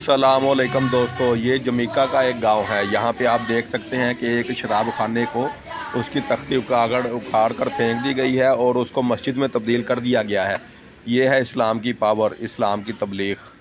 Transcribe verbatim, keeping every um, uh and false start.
अस्सलामुअलैकुम दोस्तों, ये जमैका का एक गांव है। यहाँ पे आप देख सकते हैं कि एक शराब खाने को उसकी तख्ती उखाड़ उखाड़ कर फेंक दी गई है और उसको मस्जिद में तब्दील कर दिया गया है। ये है इस्लाम की पावर, इस्लाम की तबलीग।